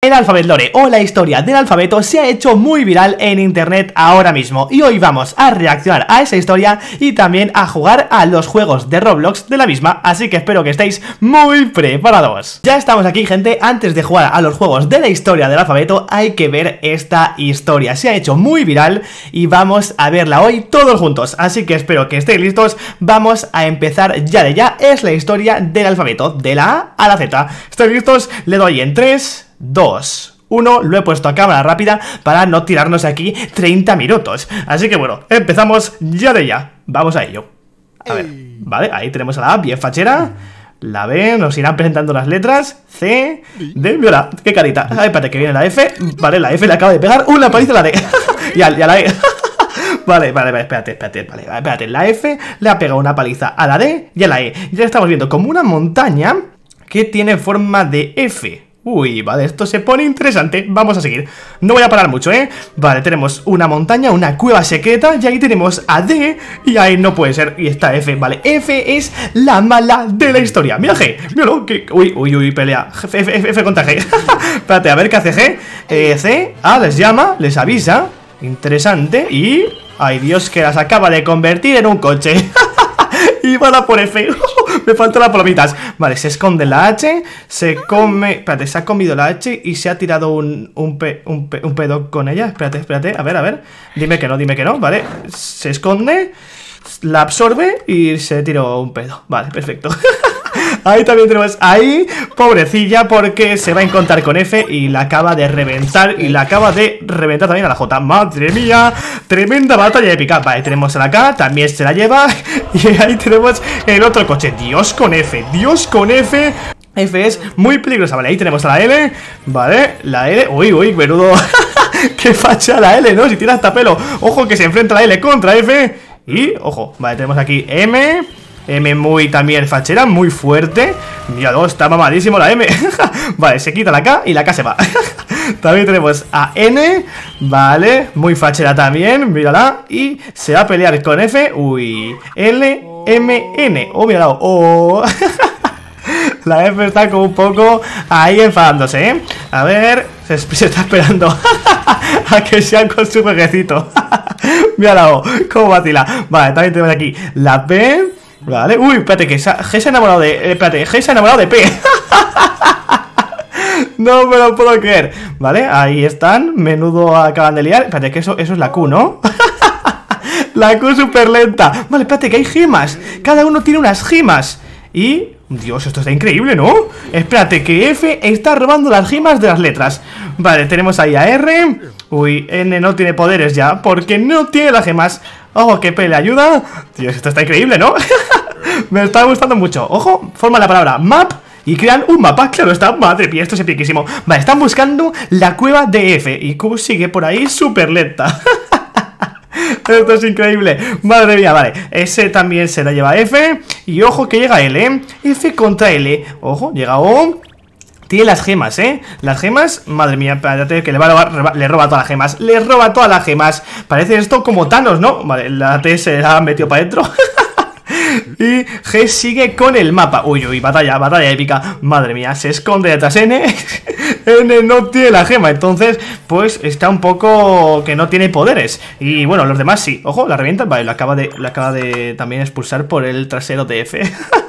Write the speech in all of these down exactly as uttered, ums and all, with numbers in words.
El Alphabet Lore o la historia del alfabeto se ha hecho muy viral en internet ahora mismo y hoy vamos a reaccionar a esa historia y también a jugar a los juegos de Roblox de la misma, así que espero que estéis muy preparados. Ya estamos aquí, gente. Antes de jugar a los juegos de la historia del alfabeto hay que ver esta historia, se ha hecho muy viral y vamos a verla hoy todos juntos, así que espero que estéis listos. Vamos a empezar ya de ya. Es la historia del alfabeto de la A a la Z. ¿Estáis listos? Le doy en tres, dos, uno, lo he puesto a cámara rápida para no tirarnos aquí treinta minutos. Así que bueno, empezamos ya de ya. Vamos a ello. A ver, vale, ahí tenemos a la A, bien fachera. La B, nos irán presentando las letras. C, D, mira, qué carita. Ay, espérate, que viene la F. Vale, la F le acaba de pegar una paliza a la D. y, a, y a la E. Vale, vale, vale, espérate, espérate, vale, espérate. La F le ha pegado una paliza a la D y a la E. Ya estamos viendo como una montaña que tiene forma de F. Uy, vale, esto se pone interesante. Vamos a seguir, no voy a parar mucho, ¿eh? Vale, tenemos una montaña, una cueva secreta. Y ahí tenemos a D. Y ahí no puede ser, y está F, vale. F es la mala de la historia. Mira G, míralo, que... Uy, uy, uy, pelea F, F, F, F contra G. Espérate, a ver qué hace G. eh, C, A, les llama, les avisa. Interesante, y... Ay, Dios, que las acaba de convertir en un coche. Y van a por F. Me faltan las palomitas. Vale, se esconde la H. Se come... Espérate, se ha comido la H y se ha tirado un, un, pe, un, pe, un pedo con ella. Espérate, espérate, a ver, a ver. Dime que no, dime que no, vale. Se esconde, la absorbe y se tiró un pedo. Vale, perfecto. Ahí también tenemos, ahí, pobrecilla, porque se va a encontrar con F y la acaba de reventar. Y la acaba de reventar también a la J. Madre mía, tremenda batalla épica. Vale, tenemos a la K, también se la lleva. Y ahí tenemos el otro coche. Dios con F, Dios con F. F es muy peligrosa, vale, ahí tenemos a la L. Vale, la L, uy, uy, menudo. Qué facha la L, ¿no? Si tiene hasta pelo. Ojo que se enfrenta la L contra F. Y, ojo, vale, tenemos aquí M. M muy también fachera, muy fuerte. Míralo, está mamadísimo la M. Vale, se quita la K y la K se va. También tenemos a N. Vale, muy fachera también, mírala. Y se va a pelear con F. Uy, L, M, N. Oh, míralo, oh. La F está como un poco ahí enfadándose, ¿eh? A ver, se, se está esperando a que sea con su jueguecito. Mírala, oh, cómo vacila. Vale, también tenemos aquí la P. Vale, uy, espérate, que G se ha enamorado de... Eh, espérate, G se ha enamorado de P. No me lo puedo creer. Vale, ahí están, menudo acaban de liar. Espérate, que eso, eso es la Q, ¿no? La Q súper lenta. Vale, espérate, que hay gemas. Cada uno tiene unas gemas. Y... Dios, esto está increíble, ¿no? Espérate, que F está robando las gemas de las letras. Vale, tenemos ahí a R. Uy, N no tiene poderes ya, porque no tiene las gemas. Ojo, que P le ayuda. Dios, esto está increíble, ¿no? Me está gustando mucho. Ojo, forma la palabra map y crean un mapa. Claro está, madre mía, esto es epiquísimo. Vale, están buscando la cueva de F y Q sigue por ahí súper lenta. Esto es increíble, madre mía, vale. S también se la lleva F. Y ojo que llega L, ¿eh? F contra L. Ojo, llega O. Tiene las gemas, ¿eh? Las gemas, madre mía, espérate que le va a robar, le roba todas las gemas. Le roba todas las gemas. Parece esto como Thanos, ¿no? Vale, la T se la ha metido para adentro. Y G sigue con el mapa. Uy, uy, batalla, batalla épica. Madre mía, se esconde detrás N. N no tiene la gema, entonces pues está un poco que no tiene poderes. Y bueno, los demás sí. Ojo, la revienta. Vale, la acaba de, la acaba de también expulsar por el trasero de F.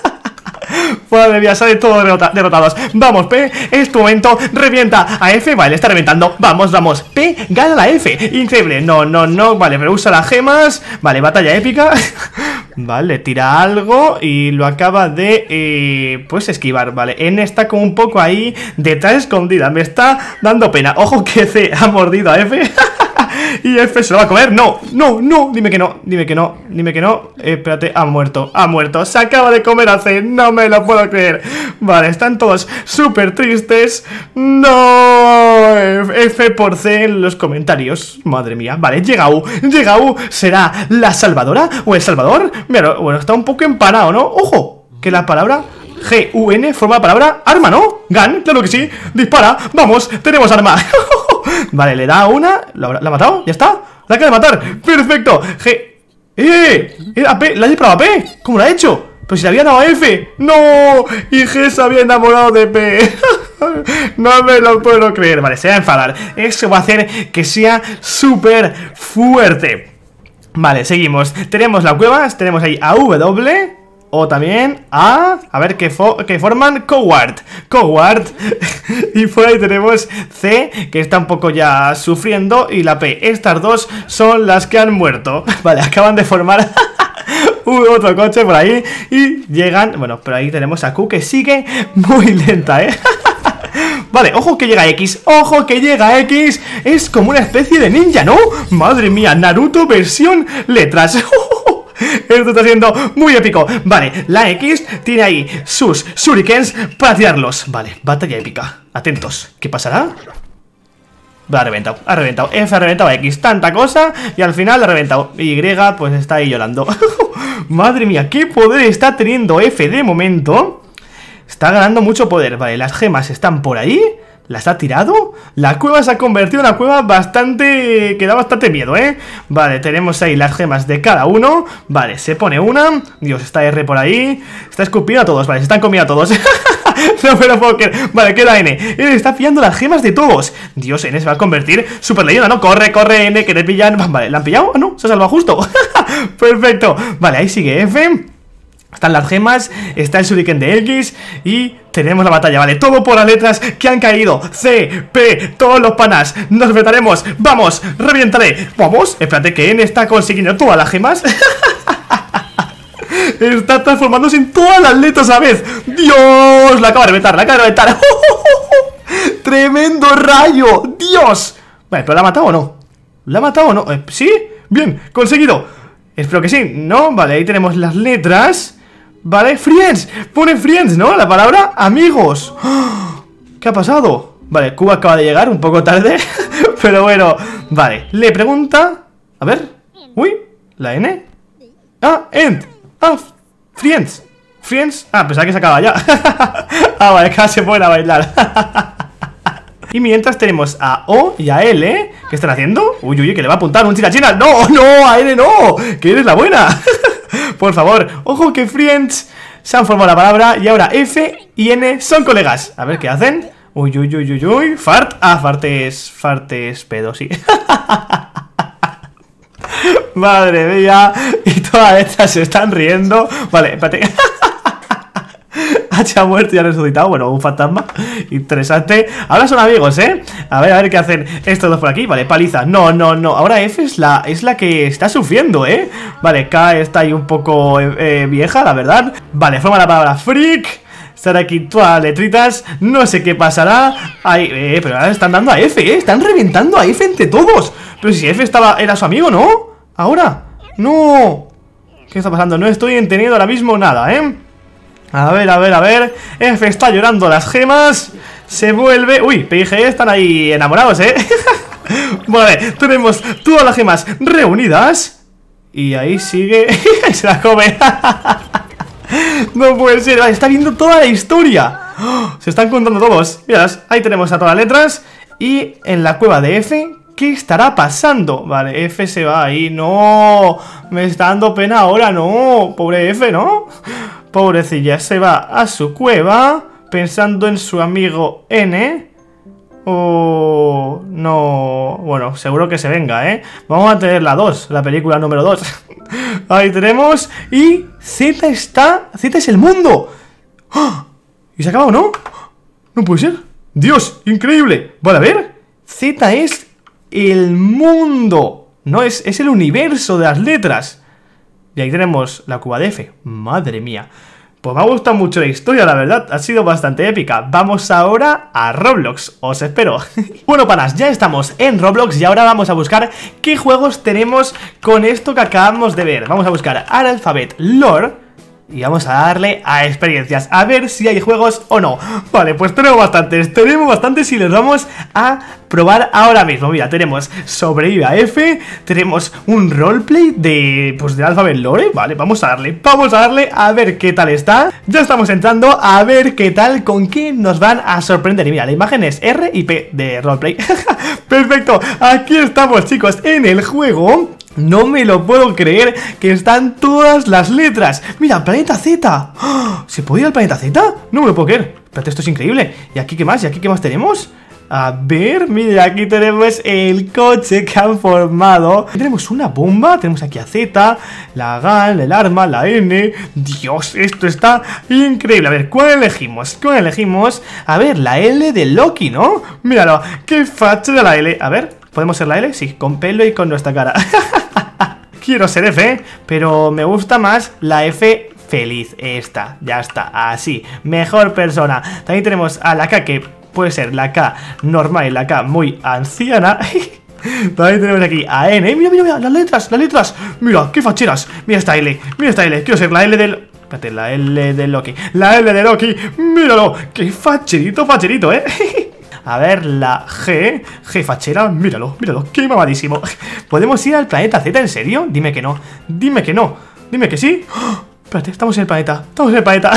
Madre mía, sale todo derrota, derrotados. Vamos, P, es tu momento. Revienta a F, vale, está reventando. Vamos, vamos, P, gana la F. Increíble, no, no, no, vale, pero usa las gemas. Vale, batalla épica. Vale, tira algo y lo acaba de, eh, pues esquivar, vale. N está como un poco ahí detrás escondida. Me está dando pena. Ojo que C ha mordido a F. Y F se lo va a comer. No, no, no, dime que no, dime que no, dime que no. eh, Espérate, ha muerto, ha muerto. Se acaba de comer a C, no me lo puedo creer. Vale, están todos súper tristes. No, F por C en los comentarios. Madre mía, vale, llega U, llega U. ¿Será la salvadora o el salvador? Mira, bueno, está un poco empanado, ¿no? Ojo, que la palabra G U N forma la palabra arma, ¿no? Gun, claro que sí, dispara, vamos, tenemos arma. Vale, le da una, ¿la, la ha matado? ¿Ya está? La acaba de matar, perfecto. G... ¡Eh! ¿Era P? ¿La ha disparado a P? ¿Cómo lo ha hecho? Pues si le había dado a F. ¡No! Y G se había enamorado de P. No me lo puedo creer. Vale, se va a enfadar. Eso va a hacer que sea súper fuerte. Vale, seguimos. Tenemos la cueva, tenemos ahí a W. O también a... A ver, que, fo que forman Coward. Coward. Y por ahí tenemos C, que está un poco ya sufriendo. Y la P. Estas dos son las que han muerto. Vale, acaban de formar... otro coche por ahí. Y llegan... Bueno, pero ahí tenemos a Q, que sigue muy lenta, ¿eh? Vale, ojo que llega X. Ojo que llega X. Es como una especie de ninja, ¿no? Madre mía, Naruto versión letras. Esto está siendo muy épico. Vale, la X tiene ahí sus shurikens para tirarlos. Vale, batalla épica. Atentos, ¿qué pasará? Ha reventado, ha reventado. F ha reventado a X, tanta cosa. Y al final ha reventado. Y pues está ahí llorando. Madre mía, qué poder está teniendo F de momento. Está ganando mucho poder. Vale, las gemas están por ahí. ¿Las ha tirado? La cueva se ha convertido en una cueva bastante... que da bastante miedo, ¿eh? Vale, tenemos ahí las gemas de cada uno. Vale, se pone una. Dios, está R por ahí. Está escupiendo a todos, vale, se están comiendo a todos. No me lo puedo creer. Vale, queda N. N está pillando las gemas de todos. Dios, N se va a convertir super leyenda, ¿no? Corre, corre, N, que le pillan. Vale, ¿la han pillado? Ah, no, se ha salvado justo. Perfecto. Vale, ahí sigue F. Están las gemas, está el shuriken de X. Y tenemos la batalla, vale, todo por las letras que han caído. C, P, todos los panas. Nos enfrentaremos, vamos, revientaré. Vamos, espérate que N está consiguiendo todas las gemas. Está transformándose en todas las letras a la vez. Dios, la acaba de reventar, la acaba de reventar. Tremendo rayo, Dios. Vale, pero ¿la ha matado o no? ¿La ha matado o no? Eh, ¿Sí? Bien, conseguido. Espero que sí, ¿no? Vale, ahí tenemos las letras. Vale, friends, pone friends, ¿no? La palabra amigos. ¿Qué ha pasado? Vale, Q acaba de llegar un poco tarde. Pero bueno, vale, le pregunta. A ver, uy, la N. Ah, end. Ah, friends. Friends, ah, pensaba que se acaba ya. Ah, vale, casi se pueden a bailar. Y mientras tenemos a O y a L. ¿Qué están haciendo? Uy, uy, que le va a apuntar un china china. No, no, a L no, que eres la buena. Por favor, ojo que friends se han formado la palabra. Y ahora F y N son colegas. A ver qué hacen. Uy, uy, uy, uy, uy. Fart, ah, fart es, fart es pedo, sí. Madre mía. Y todas estas se están riendo. Vale, espérate. H ha muerto y ha resucitado. Bueno, un fantasma. Interesante. Ahora son amigos, ¿eh? A ver, a ver qué hacen estos dos por aquí. Vale, paliza. No, no, no. Ahora F es la, es la que está sufriendo, ¿eh? Vale, K está ahí un poco eh, vieja, la verdad. Vale, forma la palabra freak. Están aquí todas las letritas. No sé qué pasará. Ahí, eh, pero ahora están dando a F, ¿eh? Están reventando a F entre todos. Pero si F estaba, era su amigo, ¿no? Ahora. No. ¿Qué está pasando? No estoy entendiendo ahora mismo nada, ¿eh? A ver, a ver, a ver. F está llorando las gemas. Se vuelve... Uy, P y G están ahí enamorados, ¿eh? Vale, tenemos todas las gemas reunidas. Y ahí sigue... Se las come. No puede ser, vale, está viendo toda la historia. Se están contando todos. Mirad, ahí tenemos a todas las letras. Y en la cueva de F, ¿qué estará pasando? Vale, F se va ahí. No, me está dando pena ahora, no. Pobre F, ¿no? Pobrecilla, se va a su cueva pensando en su amigo N. Oh, no. Bueno, seguro que se venga, ¿eh? Vamos a tener la dos, la película número dos. Ahí tenemos. Y Z está... Z es el mundo. ¡Oh! ¿Y se ha acabado, no? No puede ser. Dios, increíble. Vale, a ver. Z es el mundo. No, es, es el universo de las letras. Y ahí tenemos la cueva de F. Madre mía. Pues me ha gustado mucho la historia, la verdad. Ha sido bastante épica. Vamos ahora a Roblox. Os espero. Bueno, panas, ya estamos en Roblox. Y ahora vamos a buscar qué juegos tenemos con esto que acabamos de ver. Vamos a buscar al Alphabet Lore. Y vamos a darle a experiencias, a ver si hay juegos o no. Vale, pues tenemos bastantes, tenemos bastantes y los vamos a probar ahora mismo. Mira, tenemos Sobrevive a F. Tenemos un roleplay de, pues de Alphabet Lore. Vale, vamos a darle, vamos a darle a ver qué tal está. Ya estamos entrando a ver qué tal, con qué nos van a sorprender. Y mira, la imagen es R y P de roleplay. Perfecto, aquí estamos, chicos, en el juego. No me lo puedo creer que están todas las letras. Mira, planeta Z. ¡Oh! ¿Se puede ir al planeta Z? No me lo puedo creer. Espérate, esto es increíble. ¿Y aquí qué más? ¿Y aquí qué más tenemos? A ver, mira, aquí tenemos el coche que han formado. Tenemos una bomba, tenemos aquí a Z, la G A N, el arma, la N. Dios, esto está increíble. A ver, ¿cuál elegimos? ¿Cuál elegimos? A ver, la L de Loki, ¿no? Míralo, qué fachada la L. A ver, ¿podemos ser la L? Sí, con pelo y con nuestra cara. Quiero ser F, pero me gusta más la F feliz. Esta, ya está, así, mejor persona. También tenemos a la K, que puede ser la K normal y la K muy anciana. También tenemos aquí a N. Mira, mira, mira, las letras, las letras. Mira, qué facheras. Mira esta L, mira esta L. Quiero ser la L del... Espérate, la L de Loki. La L de Loki, míralo. Qué facherito, facherito, eh. A ver, la G, G fachera, míralo, míralo, qué mamadísimo. ¿Podemos ir al planeta Z, en serio? Dime que no, dime que no, dime que sí. ¡Oh! Espérate, estamos en el planeta, estamos en el planeta.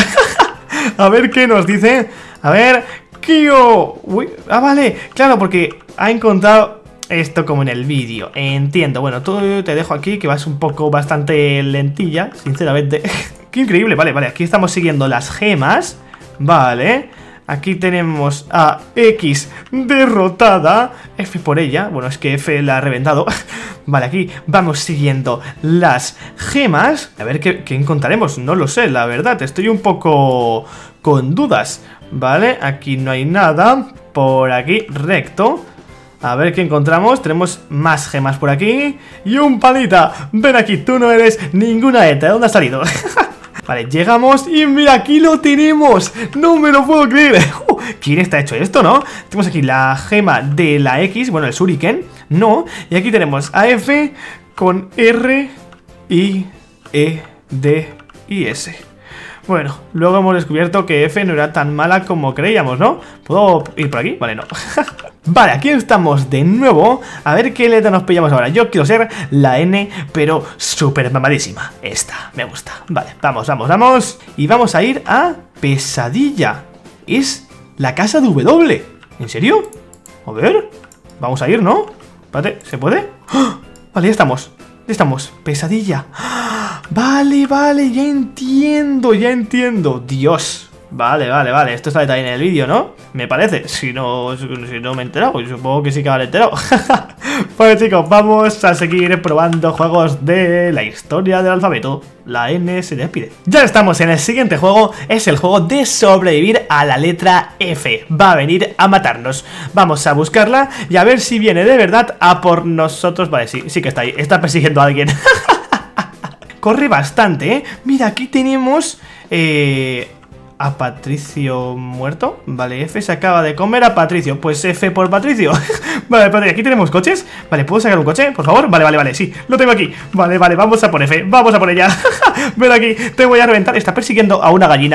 A ver qué nos dice. A ver... Kio. Uy, ah, vale, claro, porque ha encontrado esto como en el vídeo. Entiendo, bueno, tú te dejo aquí, que vas un poco bastante lentilla, sinceramente. Qué increíble, vale, vale, aquí estamos siguiendo las gemas. Vale, aquí tenemos a X derrotada, F por ella, bueno, es que F la ha reventado. Vale, aquí vamos siguiendo las gemas. A ver qué, qué encontraremos, no lo sé, la verdad, estoy un poco con dudas. Vale, aquí no hay nada. Por aquí, recto. A ver qué encontramos. Tenemos más gemas por aquí. Y un panita. Ven aquí, tú no eres ninguna ETA. ¿De dónde has salido? Vale, llegamos y mira, aquí lo tenemos. No me lo puedo creer. uh, ¿Quién está hecho esto, no? Tenemos aquí la gema de la X. Bueno, el shuriken, no. Y aquí tenemos a F con R, I, E, D y S. Bueno, luego hemos descubierto que F no era tan mala como creíamos, ¿no? ¿Puedo ir por aquí? Vale, no. Vale, aquí estamos de nuevo. A ver qué letra nos pillamos ahora. Yo quiero ser la N, pero súper mamadísima. Esta, me gusta. Vale, vamos, vamos, vamos. Y vamos a ir a Pesadilla. Es la casa de W. ¿En serio? A ver, vamos a ir, ¿no? Espérate, ¿se puede? ¡Oh! Vale, ya estamos. Ya estamos, Pesadilla. Vale, vale, ya entiendo, ya entiendo. Dios. Vale, vale, vale, esto está también en el vídeo, ¿no? Me parece, si no, si no me he enterado, pues supongo que sí que me he enterado. Pues chicos, vamos a seguir probando juegos de la historia del alfabeto. La N se despide. Ya estamos en el siguiente juego, es el juego de sobrevivir a la letra F. Va a venir a matarnos. Vamos a buscarla y a ver si viene de verdad a por nosotros. Vale, sí, sí que está ahí, está persiguiendo a alguien. Corre bastante, ¿eh? Mira, aquí tenemos... Eh... a Patricio muerto. Vale, F se acaba de comer a Patricio. Pues F por Patricio. Vale, Patricio, aquí tenemos coches. Vale, ¿puedo sacar un coche, por favor? Vale, vale, vale, sí, lo tengo aquí. Vale, vale, vamos a por F, vamos a por ella. Ven aquí, te voy a reventar. Está persiguiendo a una gallina.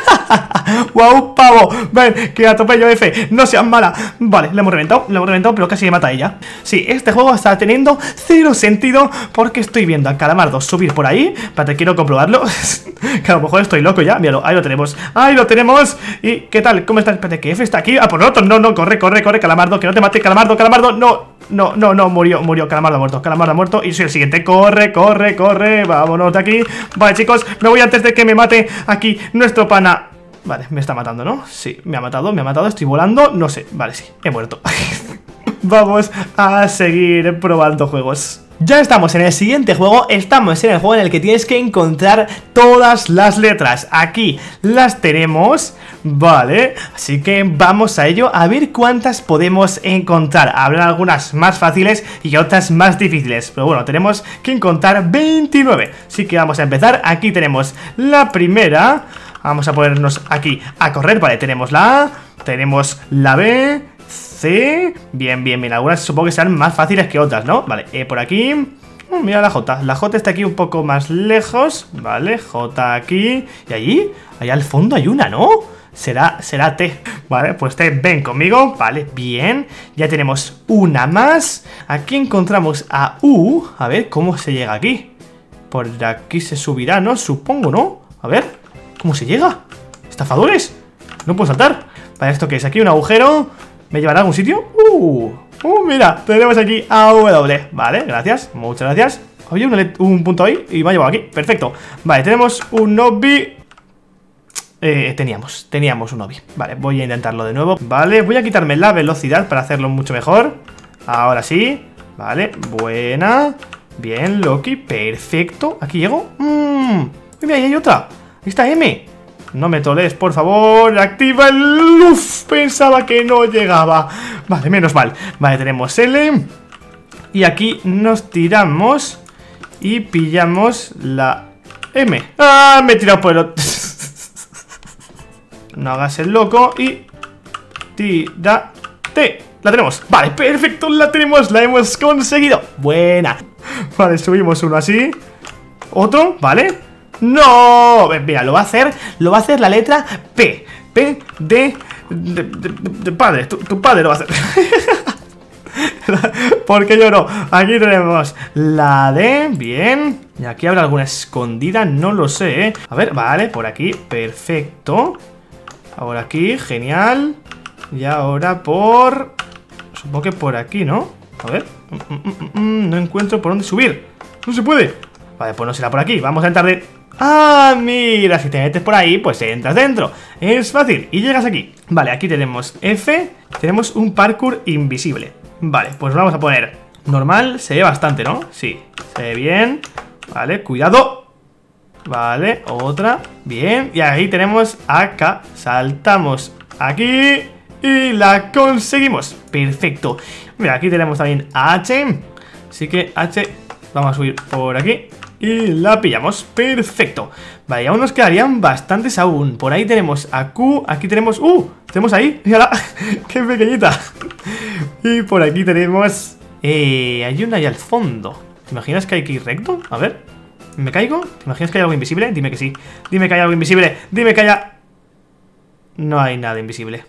¡Wow, pavo! Ven, que atropello F, no seas mala. Vale, le hemos reventado, le hemos reventado, pero casi me mata ella. Sí, este juego está teniendo cero sentido porque estoy viendo a Calamardo subir por ahí. Espérate, quiero comprobarlo. Que a lo mejor estoy loco ya, míralo, ahí lo tenemos. ¡Ahí lo tenemos! ¿Y qué tal? ¿Cómo está? Espérate, que F está aquí. ¡Ah, por nosotros! No, no, corre, corre, corre, Calamardo, que no te mate, Calamardo, Calamardo, no. No, no, no, murió, murió, Calamardo muerto, Calamardo muerto. Y soy el siguiente, corre, corre, corre. Vámonos de aquí. Vale, chicos, me voy antes de que me mate aquí nuestro pana. Vale, me está matando, ¿no? Sí, me ha matado, me ha matado, estoy volando. No sé, vale, sí, he muerto. Vamos a seguir probando juegos. Ya estamos en el siguiente juego, estamos en el juego en el que tienes que encontrar todas las letras. Aquí las tenemos, vale, así que vamos a ello, a ver cuántas podemos encontrar. Habrá algunas más fáciles y otras más difíciles, pero bueno, tenemos que encontrar veintinueve. Así que vamos a empezar, aquí tenemos la primera. Vamos a ponernos aquí a correr, vale, tenemos la A, tenemos la B, C, bien, bien, bien, algunas supongo que serán más fáciles que otras, ¿no? Vale, eh, por aquí, oh, mira la J, la J está aquí un poco más lejos, vale, J aquí, y allí, allá al fondo hay una, ¿no? Será, será T, vale, pues T, ven conmigo, vale, bien, ya tenemos una más, aquí encontramos a U, a ver, ¿cómo se llega aquí? Por aquí se subirá, ¿no? Supongo, ¿no? A ver, ¿cómo se llega? ¿Estafadores? No puedo saltar, vale, ¿esto qué es? Aquí un agujero. ¿Me llevará a algún sitio? Uh, uh, mira, tenemos aquí a W. Vale, gracias, muchas gracias. Había un, un punto ahí y me ha llevado aquí. Perfecto. Vale, tenemos un obby. Eh, teníamos, teníamos un obby. Vale, voy a intentarlo de nuevo. Vale, voy a quitarme la velocidad para hacerlo mucho mejor. Ahora sí. Vale, buena. Bien, Loki, perfecto. ¿Aquí llego? Mmm, mira, ahí hay otra. Ahí está M. No me toles, por favor. Activa el... Uf, pensaba que no llegaba. Vale, menos mal. Vale, tenemos L. Y aquí nos tiramos y pillamos la M. ¡Ah! Me he tirado por el otro. No hagas el loco y... tírate. La tenemos. Vale, perfecto, la tenemos. La hemos conseguido. Buena. Vale, subimos uno así. Otro, vale. ¡No! Mira, lo va a hacer. Lo va a hacer la letra P. P de... de, de, de padre. Tu, tu padre lo va a hacer. Porque yo no. Aquí tenemos la D. Bien. Y aquí habrá alguna escondida. No lo sé, ¿eh? A ver, vale, por aquí. Perfecto. Ahora aquí, genial. Y ahora por... supongo que por aquí, ¿no? A ver. Mm, mm, mm, mm, no encuentro por dónde subir. No se puede. Vale, pues no será por aquí. Vamos a entrar de... Ah, mira, si te metes por ahí, pues entras dentro. Es fácil y llegas aquí. Vale, aquí tenemos F. Tenemos un parkour invisible. Vale, pues vamos a poner normal. Se ve bastante, ¿no? Sí, se ve bien. Vale, cuidado. Vale, otra. Bien, y ahí tenemos acá. Saltamos aquí y la conseguimos. Perfecto. Mira, aquí tenemos también H. Así que H, vamos a subir por aquí y la pillamos. Perfecto. Vale, y aún nos quedarían bastantes aún. Por ahí tenemos a Q, aquí tenemos... ¡Uh! Tenemos ahí, mírala. ¡Qué pequeñita! Y por aquí tenemos... Eh, hay una ahí al fondo. ¿Te imaginas que hay que ir recto? A ver, ¿me caigo? ¿Te imaginas que hay algo invisible? Dime que sí. Dime que hay algo invisible. Dime que haya... No hay nada invisible.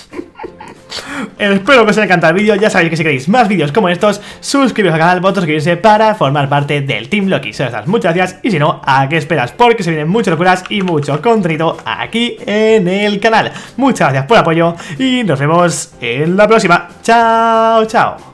Espero que os haya encantado el vídeo. Ya sabéis que si queréis más vídeos como estos, suscribiros al canal, votos suscribirse para formar parte del Team Loki. Muchas gracias. Y si no, ¿a qué esperas? Porque se vienen muchas locuras y mucho contenido aquí en el canal. Muchas gracias por el apoyo y nos vemos en la próxima. Chao, chao.